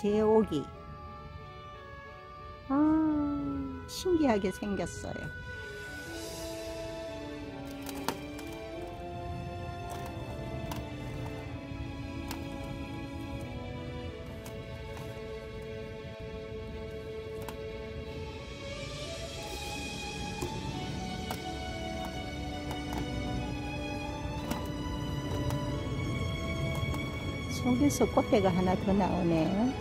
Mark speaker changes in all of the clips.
Speaker 1: 제오기. 아, 신기하게 생겼어요. 속에서 꽃대가 하나 더 나오네.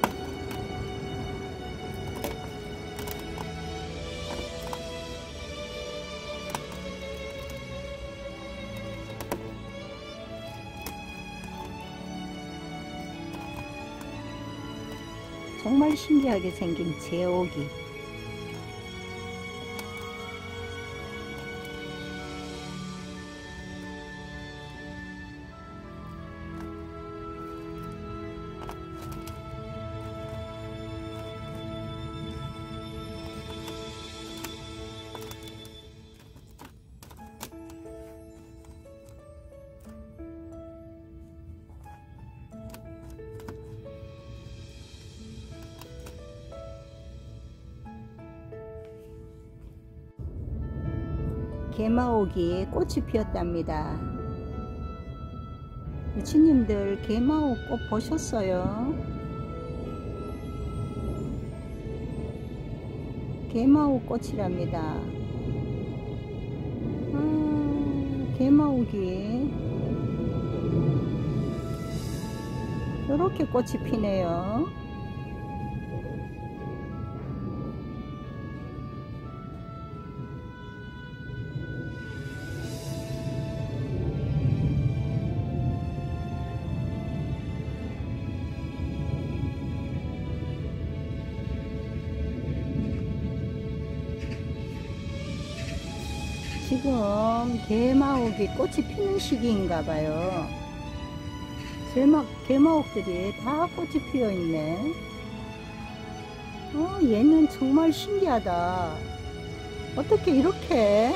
Speaker 1: 정말 신기하게 생긴 제오기. 개마옥이 꽃이 피었답니다. 유치님들 개마옥 꽃 보셨어요? 개마옥 꽃이랍니다. 아, 개마옥이 이렇게 꽃이 피네요. 지금 개마옥이 꽃이 피는 시기인가 봐요. 개마옥들이 다 꽃이 피어 있네. 얘는 정말 신기하다. 어떻게 이렇게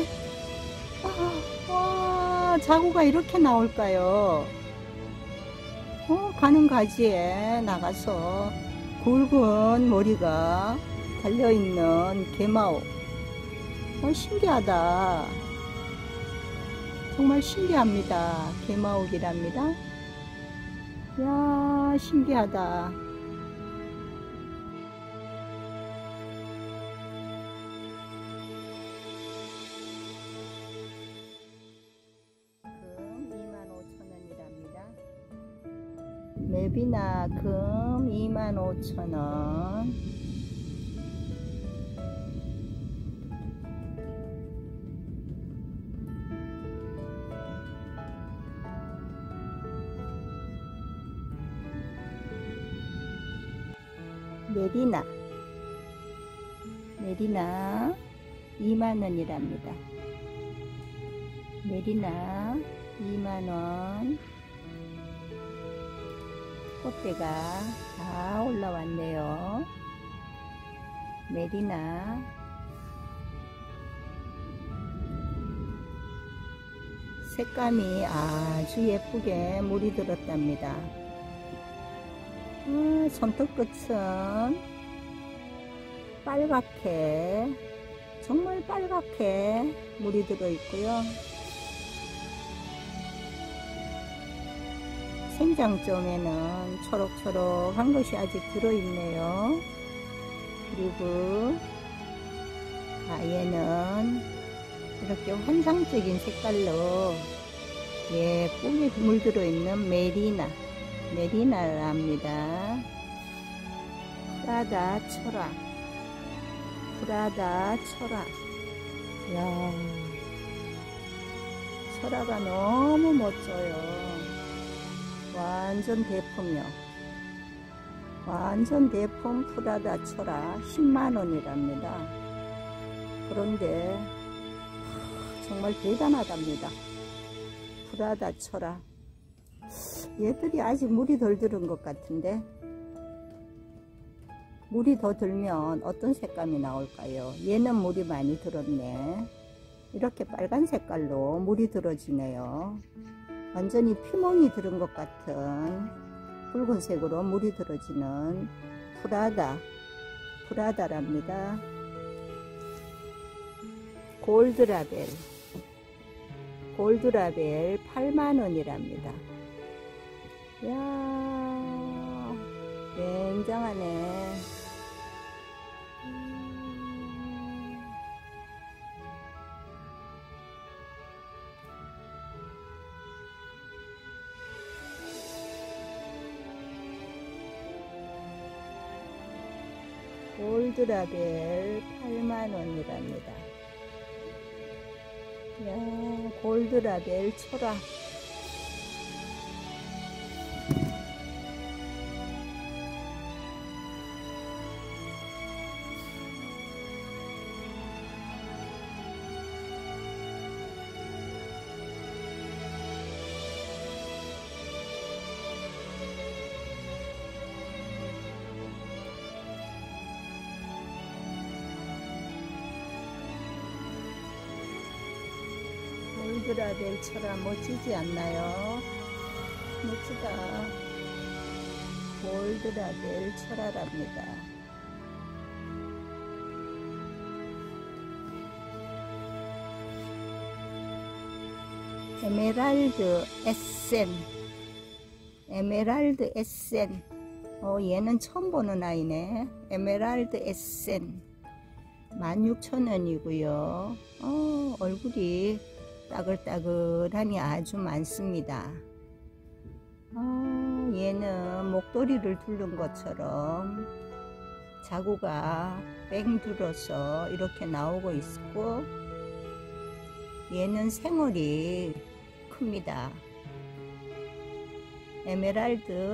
Speaker 1: 와, 자구가 이렇게 나올까요? 가는 가지에 나가서 굵은 머리가 달려있는 개마옥. 신기하다. 정말 신기합니다. 개마옥이랍니다. 이야, 신기하다. 금 25,000원이랍니다. 맵이나 금 25,000원. 메리나 20,000원이랍니다. 메리나 20,000원. 꽃대가 다 올라왔네요. 메리나 색감이 아주 예쁘게 물이 들었답니다. 손톱끝은 빨갛게, 정말 빨갛게 물이 들어 있고요. 생장점에는 초록초록한 것이 아직 들어 있네요. 그리고 얘는 이렇게 환상적인 색깔로 예쁘게 물들어 있는 메리나랍니다. 프라다 철학. 이야, 철화가 너무 멋져요. 완전 대품이요. 완전 대품 프라다 철화 100,000원이랍니다. 그런데 정말 대단하답니다. 프라다 철화. 얘들이 아직 물이 덜 들은 것 같은데, 물이 더 들면 어떤 색감이 나올까요? 얘는 물이 많이 들었네. 이렇게 빨간 색깔로 물이 들어지네요. 완전히 피멍이 들은 것 같은 붉은색으로 물이 들어지는 프라다랍니다. 골드라벨 8만원이랍니다. 이야, 굉장하네. 골드라벨 8만원이랍니다. 야, 골드라벨 철화. 골드라벨 철화 멋지지 않나요? 멋지다. 골드라벨 철화랍니다. 에메랄드 에센. 얘는 처음 보는 아이네. 에메랄드 에센 16,000원이고요. 얼굴이 따글따글하니 아주 많습니다. 얘는 목도리를 두른 것처럼 자구가 뺑 들어서 이렇게 나오고 있고, 얘는 생얼이 큽니다. 에메랄드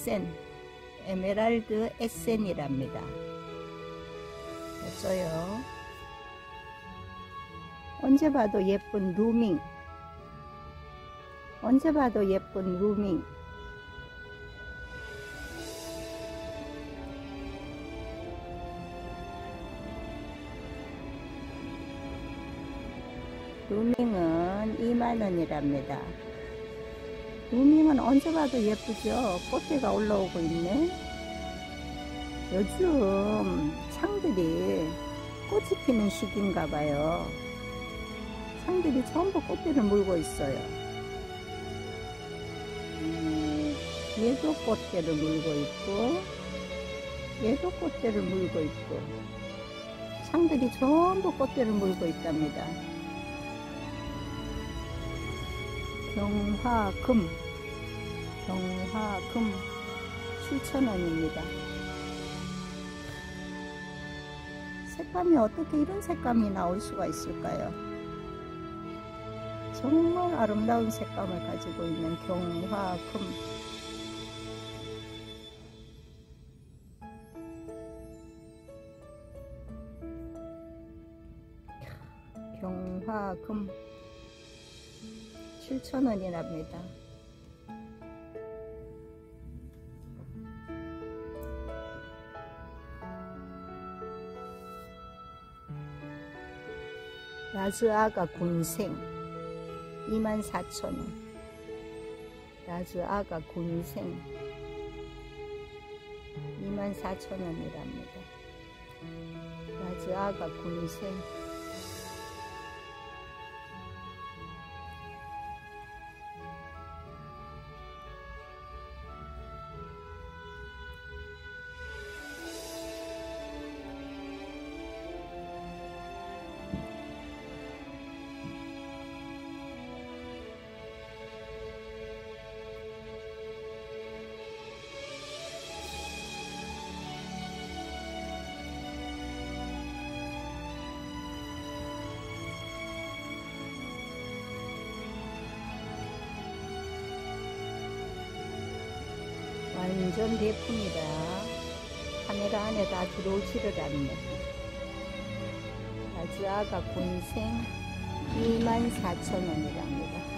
Speaker 1: 에센이랍니다. 멋져요. 언제 봐도 예쁜 루밍. 루밍은 2만원이랍니다. 루밍은 언제 봐도 예쁘죠? 꽃대가 올라오고 있네. 요즘 창들이 꽃이 피는 시기인가 봐요. 창들이 전부 꽃대를 물고 있어요. 얘도 꽃대를 물고 있고, 얘도 꽃대를 물고 있고, 창들이 전부 꽃대를 물고 있답니다. 경화금 7,000원입니다. 색감이 어떻게 이런 색감이 나올 수가 있을까요? 정말 아름다운 색감을 가지고 있는 경화금 7,000원이랍니다. 라즈아가 군생 24,000원. 라즈아가 군생 24,000원이랍니다. 라즈아가 군생. 완전 예쁩니다. 카메라 안에 다 들어오지를 않네. 라즈아가 군생 24,000원이랍니다.